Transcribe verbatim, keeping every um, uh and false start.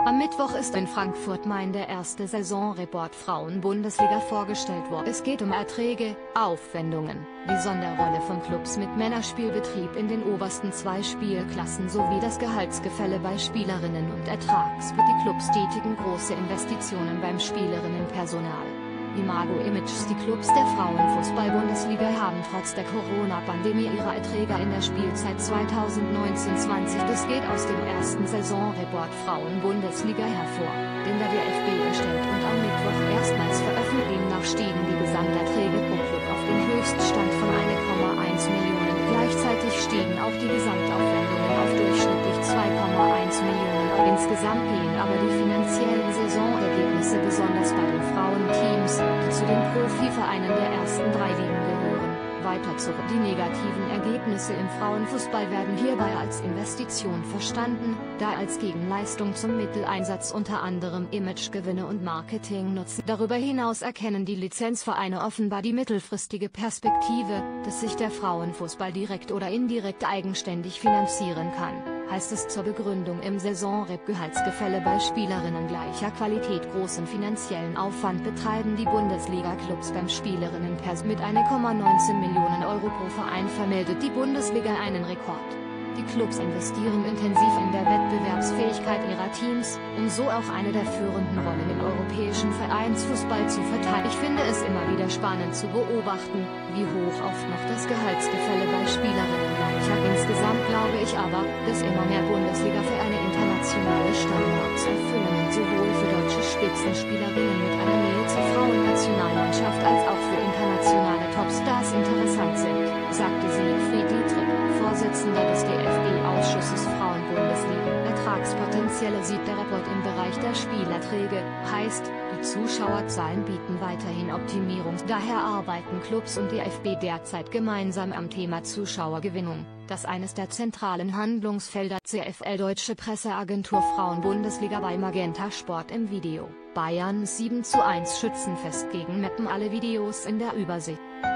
Am Mittwoch ist in Frankfurt-Main der erste Saisonreport Frauen-Bundesliga vorgestellt worden. Es geht um Erträge, Aufwendungen, die Sonderrolle von Clubs mit Männerspielbetrieb in den obersten zwei Spielklassen sowie das Gehaltsgefälle bei Spielerinnen und Ertrags. Die Clubs tätigen große Investitionen beim Spielerinnenpersonal. Imago-Images. Die Clubs der Frauenfußball-Bundesliga haben trotz der Corona-Pandemie ihre Erträge in der Spielzeit zweitausendneunzehn zwanzig. Das geht aus dem ersten Saisonreport Frauen-Bundesliga hervor, den der D F B erstellt und am Mittwoch erstmals veröffentlicht. Demnach stiegen die Gesamterträge pro Club auf den Höchststand von ein Komma eins Millionen. Gleichzeitig stiegen auch die Gesamtaufwendungen auf durchschnittlich zwei Komma eins Millionen. Insgesamt gehen aber die finanziellen Saisonergebnisse besonders bei den Frauenteams, die zu den Profivereinen der ersten drei Ligen gehören, weiter zurück. Die negativen Ergebnisse im Frauenfußball werden hierbei als Investition verstanden, da als Gegenleistung zum Mitteleinsatz unter anderem Imagegewinne und Marketing nutzen. Darüber hinaus erkennen die Lizenzvereine offenbar die mittelfristige Perspektive, dass sich der Frauenfußball direkt oder indirekt eigenständig finanzieren kann, heißt es zur Begründung im Saisonrep. Gehaltsgefälle bei Spielerinnen gleicher Qualität. Großen finanziellen Aufwand betreiben die Bundesliga-Clubs beim Spielerinnenpers. Mit ein Komma neunzehn Millionen Euro pro Verein vermeldet die Bundesliga einen Rekord. Die Clubs investieren intensiv in der Wettbewerbsfähigkeit ihrer Teams, um so auch eine der führenden Rollen im europäischen Vereinsfußball zu verteidigen. Ich finde es immer wieder spannend zu beobachten, wie hoch oft noch das Gehaltsgefälle bei Spielerinnen gleich. Insgesamt glaube ich aber, dass immer mehr Bundesliga-Vereine internationale Standards erfüllen, sowohl für deutsche Spitzenspielerinnen mit einer Nähe zur Frauennationalmannschaft als auch für internationale Topstars interessant sind, sagte Siegfried Dietrich, Vorsitzender des D F B-Ausschusses Frauen-Bundesliga. Ertragspotenziale sieht der Report im Bereich der Spielerträge, heißt, die Zuschauerzahlen bieten weiterhin Optimierung. Daher arbeiten Clubs und D F B derzeit gemeinsam am Thema Zuschauergewinnung, das eines der zentralen Handlungsfelder. C F L Deutsche Presseagentur Frauen-Bundesliga bei Magenta Sport im Video. Bayern sieben zu eins Schützenfest gegen Meppen. Alle Videos in der Übersicht.